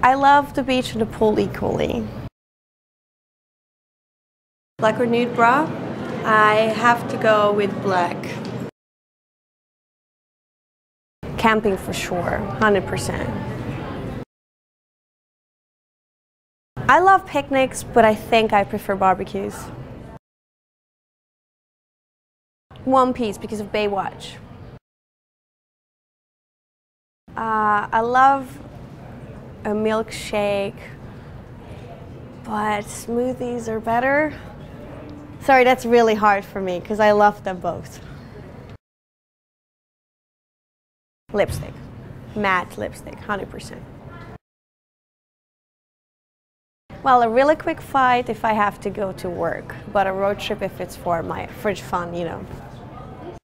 I love the beach and the pool equally. Black or nude bra? I have to go with black. Camping for sure, 100%. I love picnics, but I think I prefer barbecues. One Piece because of Baywatch. I love a milkshake, but smoothies are better. Sorry, that's really hard for me because I love them both. Lipstick. Matte lipstick, 100%. Well, a really quick flight if I have to go to work, but a road trip if it's for fun, you know.